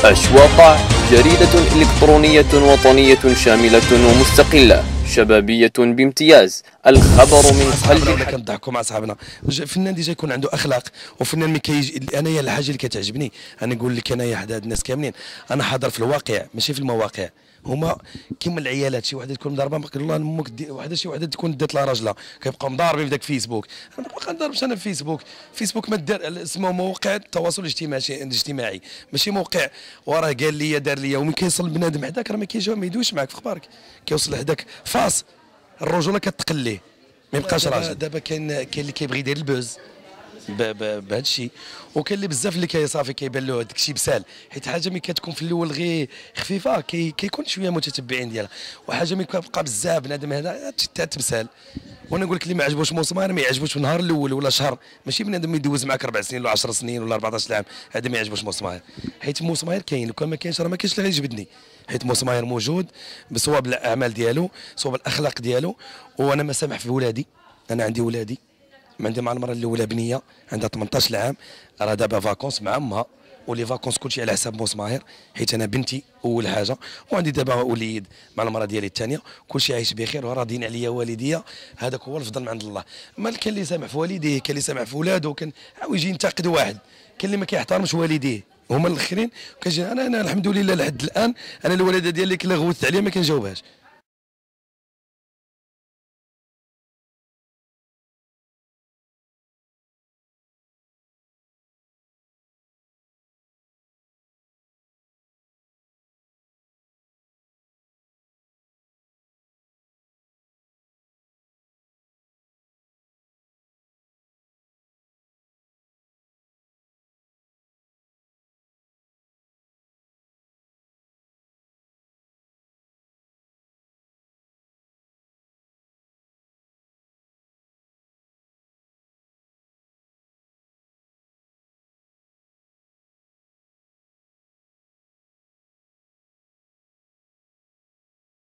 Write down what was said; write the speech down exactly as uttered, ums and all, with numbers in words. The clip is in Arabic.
أشواق، جريدة إلكترونية وطنية شاملة ومستقلة شبابية بامتياز. الخبر من قلب ولا كنضحكوا مع صحابنا. فنان ديجا يكون عنده اخلاق، وفنان ملي كيجي انايا الحاجه اللي كتعجبني انا نقول لك انايا حدا هاد الناس كاملين انا حاضر في الواقع ماشي في المواقع. هما كيما العيالات، شي وحده تكون مضاربه بقول الله امك وحده شي وحده تكون دات لها راجلها كيبقاو مضاربين في داك فيسبوك. انا ما باقا نضربش انا في فيسبوك. فيسبوك ما دار اسمه مواقع التواصل الاجتماعي الاجتماعي ماشي موقع وراه قال لي دار لي. ومن كيوصل بنادم حداك راه ما كيجي ما يدويش معاك في اخبارك، كيوصل لحداك فاس الرجوله كتقليه ما يبقاش راجل. دابا كاين كاين اللي كيبغي يدير البوز بهذا الشيء، وكاين اللي بزاف اللي كيصافي كيبان له هذاك الشيء بسال، حيت حاجه ملي كتكون في الاول غير خفيفه كي كيكون شويه متتبعين ديالها، وحاجه ملي كتبقى بزاف بنادم هذا تمثال. وانا نقول لك اللي ما عجبوش مسمار ما يعجبوش في النهار الاول ولا شهر، ماشي بنادم يدوز معاك اربع سنين ولا عشر سنين ولا أربعطاش عام هذا ما يعجبوش مسمار. حيت مسمار كاين وكان ما كاينش راه ما كاينش اللي غيجبدني، حيت مسمار موجود بصواب الاعمال ديالو صواب الاخلاق ديالو. وانا ما سامح في ولادي، انا عندي ولادي عندي مع المراه الاولى بنيه عندها ثمنطاش عام راه دابا فاكونس مع امها، ولي فاكونس كلشي على حساب مسمار حيت انا بنتي اول حاجه، وعندي دابا وليد مع المراه ديالي الثانيه كلشي عايش بخير وراضيين عليا والديا. هذاك هو الفضل من عند الله. ما كاين اللي سامح في والديه، كاين اللي سامح في ولادو، كان يجي ينتقد واحد، كاين اللي ما كيحترمش والديه هما الاخرين. كنجي انا انا الحمد لله لحد الان انا الوالده ديالي كي غوتت عليها ما كنجاوبهاش.